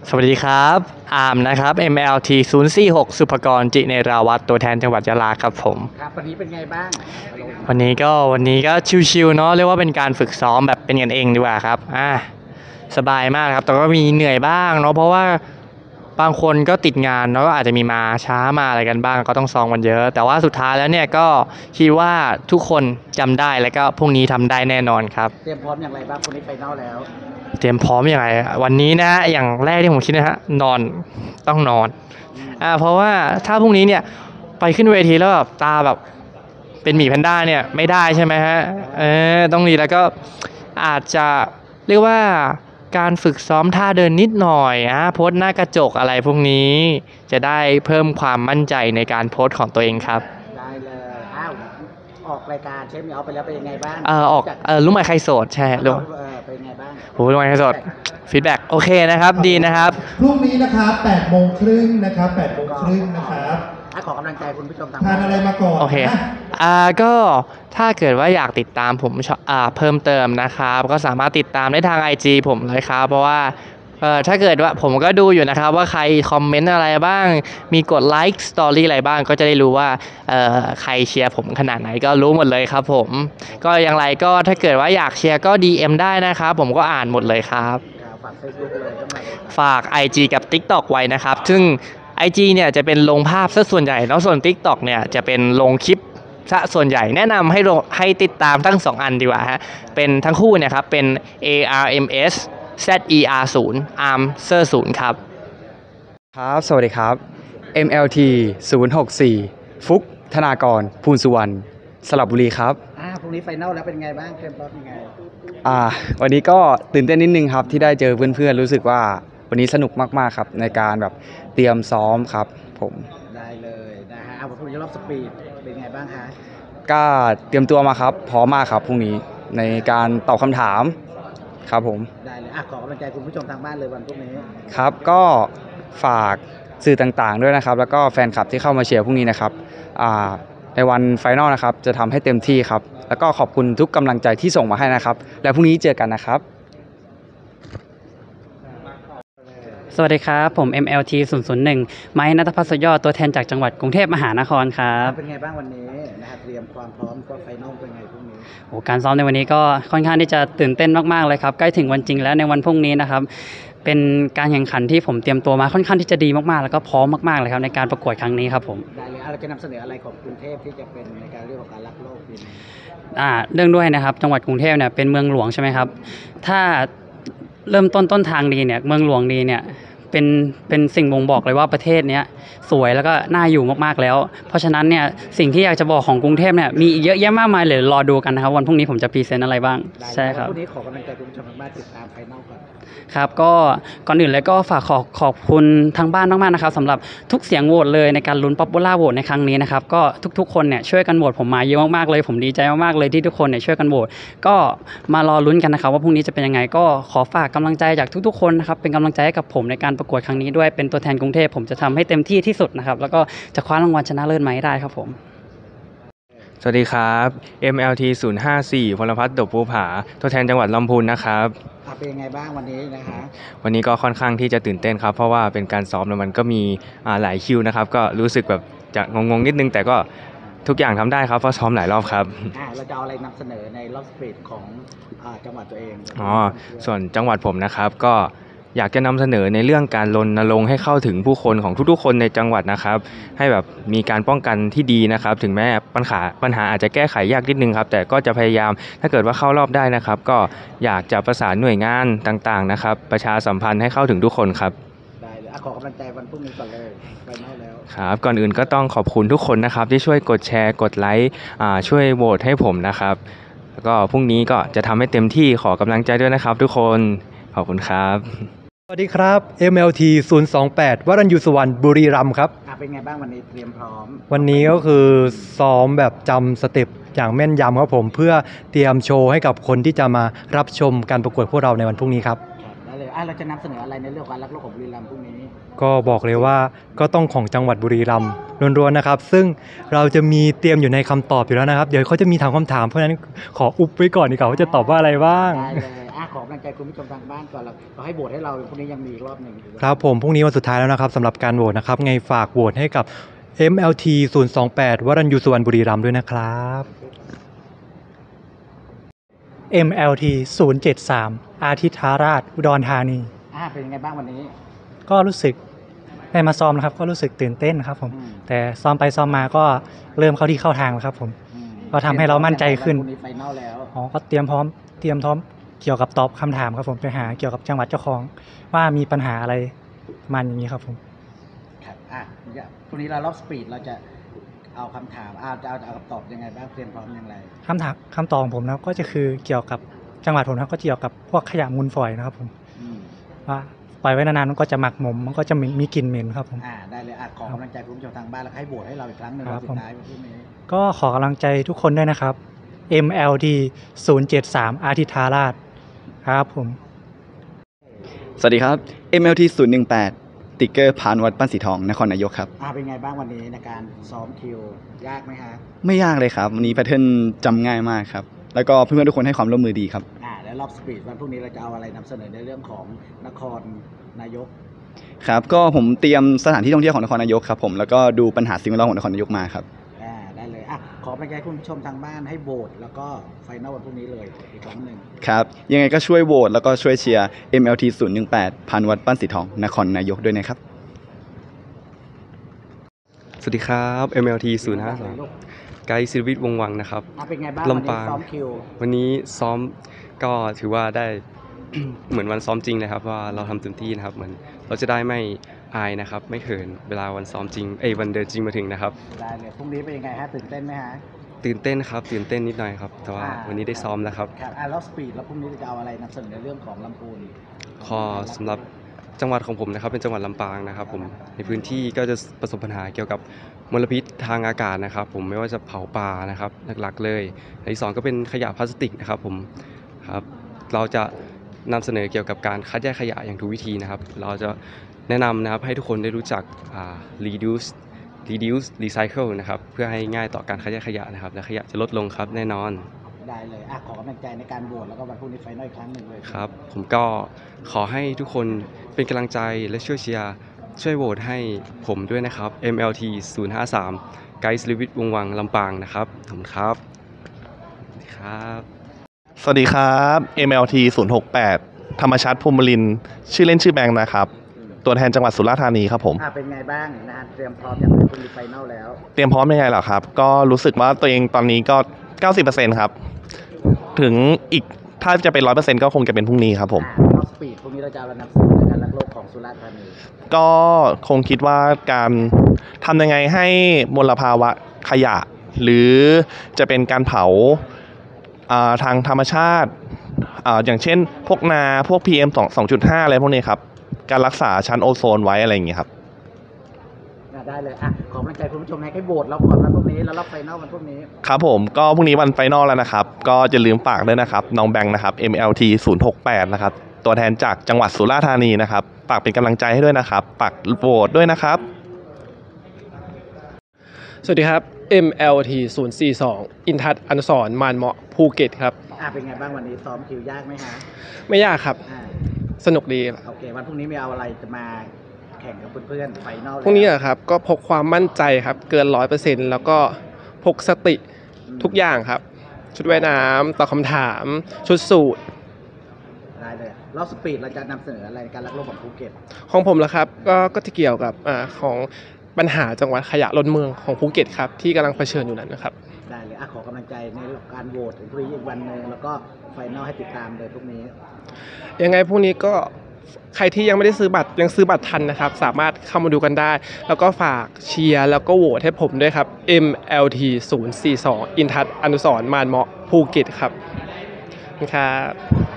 สวัสดีครับอาร์มนะครับ MLT 046สุภกรจิเนราวัตรตัวแทนจังหวัดยะลาครับผมครับวันนี้เป็นไงบ้างวันนี้ก็ชิวๆเนาะเรียกว่าเป็นการฝึกซ้อมแบบเป็นกันเองดีกว่าครับสบายมากครับแต่ก็มีเหนื่อยบ้างเนาะเพราะว่าบางคนก็ติดงานเนาะก็อาจจะมีมาช้ามาอะไรกันบ้างก็ต้องซ้อมกันเยอะแต่ว่าสุดท้ายแล้วเนี่ยก็คิดว่าทุกคนจำได้แล้วก็พรุ่งนี้ทำได้แน่นอนครับเตรียมพร้อมอย่างไรบ้างคนนี้ไฟนอลแล้วเตรียมพร้อมยังไงวันนี้นะอย่างแรกที่ผมคิดนะฮะต้องนอนเพราะว่าถ้าพรุ่งนี้เนี่ยไปขึ้นเวทีแล้วแบบตาแบบเป็นหมีแพนด้าเนี่ยไม่ได้ใช่ไหมฮะต้องดีแล้วก็อาจจะเรียกว่าการฝึกซ้อมท่าเดินนิดหน่อยโพสหน้ากระจกอะไรพวกนี้จะได้เพิ่มความมั่นใจในการโพสของตัวเองครับได้เลยออกรายการเชฟมีเอาไปแล้วเป็นยังไงบ้างออกรู้ไหมใครโสดใช่รู้เป็นยังไงบ้างโหรู้ไหมใครโสดฟีดแบ็กโอเคนะครับดีนะครับพรุ่งนี้นะครับ8:30นะครับ8:30นะครับขอกำลังใจคุณผู้ชมทานอะไรมาก่อนโอเคก็ถ้าเกิดว่าอยากติดตามผมเพิ่มเติมนะครับก็สามารถติดตามได้ทาง IG ผมเลยครับเพราะว่าถ้าเกิดว่าผมก็ดูอยู่นะครับว่าใครคอมเมนต์อะไรบ้างมีกดไลค์สตอรี่อะไรบ้างก็จะได้รู้ว่าใครเชียร์ผมขนาดไหนก็รู้หมดเลยครับผมก็อย่างไรก็ถ้าเกิดว่าอยากเชียร์ก็ DM ได้นะครับผมก็อ่านหมดเลยครับฝาก Facebook เลยฝาก IG กับ TikTok ไว้นะครับซึ่ง IG เนี่ยจะเป็นลงภาพซะส่วนใหญ่แล้วส่วน TikTok เนี่ยจะเป็นลงคลิปซะส่วนใหญ่แนะนำให้ติดตามทั้ง2อันดีกว่าฮะเป็นทั้งคู่เนี่ยครับเป็น ARMS ZER0 ARMSER 0ครับครับสวัสดีครับ MLT 064ฟุกธนากรภูลสุวรรณสระบุรีครับพรุ่งนี้ไฟนอลแล้วเป็นไงบ้างเตรียมพร้อมยังไงวันนี้ก็ตื่นเต้นนิดนึงครับที่ได้เจอเพื่อนๆรู้สึกว่าวันนี้สนุกมากๆครับในการแบบเตรียมซ้อมครับผมได้เลยนะฮะพรุ่งนี้รอบสปีดเป็นไงบ้างคะก็เตรียมตัวมาครับพร้อมมากครับพรุ่งนี้ในการตอบคำถามครับผมได้เลยขอกำลังใจคุณผู้ชมทางบ้านเลยวันพรุ่งนี้ครับก็ฝากสื่อต่างๆด้วยนะครับแล้วก็แฟนคลับที่เข้ามาเชียร์พรุ่งนี้นะครับในวันไฟนอลนะครับจะทำให้เต็มที่ครับแล้วก็ขอบคุณทุกกำลังใจที่ส่งมาให้นะครับแล้วพรุ่งนี้เจอกันนะครับสวัสดีครับผม MLT 001ไม้ณัฐพัฒน์ ยอดตัวแทนจากจังหวัดกรุงเทพมหานครครับเป็นไงบ้างวันนี้นะครับเตรียมความพร้อมก็ไฟนอลเป็นไงพรุ่งนี้การซ้อมในวันนี้ก็ค่อนข้างที่จะตื่นเต้นมากๆเลยครับใกล้ถึงวันจริงแล้วในวันพรุ่งนี้นะครับเป็นการแข่งขันที่ผมเตรียมตัวมาค่อนข้างที่จะดีมากๆแล้วก็พร้อมมากๆเลยครับในการประกวดครั้งนี้ครับผมได้เลยเราจะนำเสนออะไรของกรุงเทพที่จะเป็นในการเรื่องของการรักโลกปีนี้เรื่องด้วยนะครับจังหวัดกรุงเทพเนี่ยเป็นเมืองหลวงใช่ไหมครับถ้าเริ่มต้นทางดีเนี่ยเมืองหลวงดีเนี่ยเป็นสิ่งบ่งบอกเลยว่าประเทศนี้สวยแล้วก็น่าอยู่มากๆแล้วเพราะฉะนั้นเนี่ยสิ่งที่อยากจะบอกของกรุงเทพเนี่ยมีเยอะแยะมากมายเลยรอดูกันนะครับวันพรุ่งนี้ผมจะพรีเซนต์อะไรบ้างใช่ครับวันนี้ขอกำลังใจคุณผู้ชมทางบ้านติดตามไฟนอลก่อนครับก็ก่อนอื่นเลยก็ฝากขอบคุณทางบ้านมากๆนะครับสำหรับทุกเสียงโหวตเลยในการลุ้นป๊อปปูล่าโหวตในครั้งนี้นะครับก็ทุกๆคนเนี่ยช่วยกันโหวตผมมาเยอะมากๆเลยผมดีใจมากๆเลยที่ทุกคนเนี่ยช่วยกันโหวตก็มารอลุ้นกันนะครับว่าพรุ่งนี้จะเป็นยังไงก็ขอฝากกำลังใจจากทุกๆคนนะครับเป็นกำลังใจให้กับผมในการประกวดครั้งนี้ด้วยเป็นตัวแทนกรุงเทพผมจะทำให้เต็มที่ที่สุดนะครับแล้วก็จะคว้ารางวัลชนะเลิศมาให้ได้ครับผมสวัสดีครับ MLT 054พลพัฒน์ ดกภูผาตัวแทนจังหวัดลำพูนนะครับเป็นยังไงบ้างวันนี้นะคะวันนี้ก็ค่อนข้างที่จะตื่นเต้นครับเพราะว่าเป็นการซ้อมแล้วมันก็มีหลายคิวนะครับก็รู้สึกแบบจะงงนิดนึงแต่ก็ทุกอย่างทำได้ครับเพราะซ้อมหลายรอบครับเราจะเอาอะไรนำเสนอในรอบสปีดของจังหวัดตัวเองส่วนจังหวัดผมนะครับก็อยากจะนำเสนอในเรื่องการรณรงค์ให้เข้าถึงผู้คนของทุกๆคนในจังหวัดนะครับให้แบบมีการป้องกันที่ดีนะครับถึงแม้ปัญหาอาจจะแก้ไขยากนิดนึงครับแต่ก็จะพยายามถ้าเกิดว่าเข้ารอบได้นะครับก็อยากจะประสานหน่วยงานต่างๆนะครับประชาสัมพันธ์ให้เข้าถึงทุกคนครับได้เลยขอกำลังใจวันพรุ่งนี้ก่อนเลยไปนอกแล้วครับก่อนอื่นก็ต้องขอบคุณทุกคนนะครับที่ช่วยกดแชร์กดไลค์ช่วยโหวตให้ผมนะครับแล้วก็พรุ่งนี้ก็จะทำให้เต็มที่ขอกำลังใจด้วยนะครับทุกคนขอบคุณครับสวัสดีครับ MLT 028วรัญยูสุวรรณบุรีรัมย์ครับเป็นไงบ้างวันนี้เตรียมพร้อมวันนี้ก็คือซ้อมแบบจำสเต็ปอย่างแม่นยำครับผมเพื่อเตรียมโชว์ให้กับคนที่จะมารับชมการประกวดพวกเราในวันพรุ่งนี้ครับได้เลยเราจะนำเสนออะไรในเรื่องการรักโลกของบุรีรัมย์พรุ่งนี้ก็บอกเลยว่าก็ต้องของจังหวัดบุรีรัมย์ล้วนๆนะครับซึ่งเราจะมีเตรียมอยู่ในคำตอบอยู่แล้วนะครับเดี๋ยวเขาจะมีถามคำถามเพราะฉะนั้นขออุบไว้ก่อนดีกว่าว่าจะตอบว่าอะไรบ้างได้เลยขขอกำลังใจคุณผู้ชมทางบ้านก่อนเราให้โหวตให้เราพรุ่งนี้ยังมีอีกรอบหนึ่งครับผมพรุ่งนี้วันสุดท้ายแล้วนะครับสำหรับการโหวตนะครับไงฝากโหวตให้กับ MLT 028 วรัญยูสุวรรณบุรีรัมย์ด้วยนะครับ MLT 073 อาทิตย์ธาราชอุดรธานีเป็นยังไงบ้างวันนี้ก็รู้สึกได้มาซ้อมนะครับก็รู้สึกตื่นเต้นครับผมอืมแต่ซ้อมไปซ้อมมาก็เริ่มเข้าที่เข้าทางแล้วครับผม ก็ทำให้เรามั่นใจขึ้นพรุ่งนี้ไฟนอลแล้วก็เตรียมพร้อมเกี่ยวกับตอบคำถามครับผมไปหาเกี่ยวกับจังหวัดเจ้าของว่ามีปัญหาอะไรประมันอย่างนี้ครับผมครับพรุ่งนี้เรารอบสปีดเราจะเอาคำถามจะเอาคำตอบยังไงบ้างเตรียมพร้อมอย่างไรคำตอบของผมนะครับก็จะคือเกี่ยวกับจังหวัดผมนะครับก็เกี่ยวกับพวกขยะมูลฝอยนะครับผมอืมว่าปล่อยไว้นานๆมันก็จะหมักหมมมันก็จะมีกลิ่นเหม็นครับผมได้เลยขอกำลังใจคุณผู้ชมทางบ้านแล้วให้โหวตให้เราอีกครั้งหนึ่งครัวับนสุดท้ายวันพรุ่งนี้ก็ขอกำลังใจทุกคนด้วยนะครับ MLD 073 อาทิตย์ธาราชครับผมสวัสดีครับ MLT 018 ติ๊กเกอร์พานวัดปั้นสีทองนครนายกครับเป็นไงบ้างวันนี้ในการซ้อมคิวยากไหมฮะไม่ยากเลยครับ วันนี้แพทเทิร์นจำง่ายมากครับ แล้วก็เพื่อนๆทุกคนให้ความร่วมมือดีครับแล้วรอบสปีดวันพรุ่งนี้เราจะเอาอะไรนำเสนอในเรื่องของนครนายกครับ ก็ผมเตรียมสถานที่ท่องเที่ยวของนครนายกครับผม แล้วก็ดูปัญหาสิ่งแวดล้อมของนครนายกมาครับได้เลยขอกำลังใจคุณผู้ชมทางบ้านให้โหวตแล้วก็ไฟนอลวันพรุ่งนี้เลยอีกครั้งหนึ่งครับ ยังไงก็ช่วยโหวตแล้วก็ช่วยเชียร์ MLT 018 พานวัดปั้นสีทองนครนายกด้วยนะครับสวัสดีครับ MLT 052 ไกด์ศิรวิทย์วงศ์วังนะครับเป็นไงบ้างวันลำนี้ปางซ้อมคิววันนี้ซ้อมก็ถือว่าได้ เหมือนวันซ้อมจริงเลยครับว่าเราทำเต็มที่นะครับเหมือนเราจะได้ไม่อายนะครับ ไม่เขินเวลาวันซ้อมจริงวันเดินจริงมาถึงนะครับได้เลยพรุ่งนี้เป็นยังไงฮะตื่นเต้นไหมฮะตื่นเต้นครับตื่นเต้นนิดหน่อยครับแต่ว่าวันนี้ได้ซ้อมแล้วครับแล้วสปีดแล้วพรุ่งนี้จะเอาอะไรนำเสนอในเรื่องของลำพูนข้อสำหรับจังหวัดของผมนะครับเป็นจังหวัดลำปางนะครับผมในพื้นที่ก็จะประสบปัญหาเกี่ยวกับมลพิษทางอากาศนะครับผมไม่ว่าจะเผาป่านะครับหลักๆเลยและที่สองก็เป็นขยะพลาสติกนะครับผมครับเราจะนำเสนอเกี่ยวกับการคัดแยกขยะอย่างถูกวิธีนะครับเราจะแนะนำนะครับให้ทุกคนได้รู้จักreduce recycle นะครับเพื่อให้ง่ายต่อการคัดแยกขยะนะครับและขยะจะลดลงครับแน่นอนได้เลยขอกำลังใจในการโหวตแล้วก็วันพรุ่งนี้ไฟนอลอีกครั้งหนึ่งเลยครับผมก็ขอให้ทุกคนเป็นกำลังใจและช่วยเชียร์ช่วยโหวตให้ผมด้วยนะครับ MLT 053 ไกด์ศิรวิทย์วงศ์วังลำปางนะครับขอบคุณครับสวัสดีครับสวัสดีครับ MLT 068 ธรรมชัดภูมิลินทร์ชื่อเล่นชื่อแบงค์นะครับ ตัวแทนจังหวัดสุราษฎร์ธานีครับผมเป็นไงบ้างนะเตรียมพร้อมอย่างไรพรุ่งนี้ไฟนอลแล้วเตรียมพร้อมยังไงเหรอครับ ก็รู้สึกว่าตัวเองตอนนี้ก็ 90% ครับ ถึงอีกถ้าจะเป็น 100% ก็คงจะเป็นพรุ่งนี้ครับผมรอบสปีดพรุ่งนี้เราจะเอาอะไรนำเสนอในการรักโลกของสุราษฎร์ธานีก็คงคิดว่าการทำยังไงให้มลภาวะขยะ หรือจะเป็นการเผาทางธรรมชาติอย่างเช่นพวกพวก PM 2.5 อะไรพวกนี้ครับ การรักษาชั้นโอโซนไว้อะไรอย่างเงี้ยครับได้เลยขอกำลังใจคุณผู้ชมให้โหวตเราก่อนวันพรุ่งนี้แล้วรอบไฟนอลวันพรุ่งนี้ครับผมก็พรุ่งนี้วันไฟนอลแล้วนะครับ ก็จะลืมฝากด้วยนะครับน้องแบงค์นะครับ MLT 068 นะครับตัวแทนจากจังหวัดสุราษฎร์ธานีนะครับฝากเป็นกำลังใจให้ด้วยนะครับฝากโหวตด้วยนะครับสวัสดีครับ MLT 042 อินทัศน์อนุสรณ์มานเหมาะภูเก็ตครับเป็นไงบ้างวันนี้ซ้อมคิวยากไหมฮะไม่ยากครับ สนุกดีโอเควันพรุ่งนี้มีเอาอะไรจะมาแข่งกับเพื่อนๆไฟนอลพรุ่งนี้อะครับก็พกความมั่นใจครับเกิน 100% แล้วก็พกสติทุกอย่างครับ ชุดว่ายน้ำตอบคำถามชุดสูตรได้เลยรอบสปีดเราจะนำเสนออะไรในการรักโลกของภูเก็ตของผมละครับก็จะเกี่ยวกับของปัญหาจังหวัดขยะล้นเมืองของภูเก็ตครับที่กำลังเผชิญอยู่นั้นนะครับได้เลยขอกำลังใจในการโหวตพรุ่งนี้อีกวันหนึ่งแล้วก็ไฟนอลให้ติดตามเลยพรุ่งนี้ยังไงพรุ่งนี้ก็ใครที่ยังไม่ได้ซื้อบัตรยังซื้อบัตรทันนะครับสามารถเข้ามาดูกันได้ แล้วก็ฝากเชียร์แล้วก็โหวตให้ผมด้วยครับ MLT 042 อินทัศน์อนุสรณ์มานเหมาะภูเก็ตครับขอบคุณครับ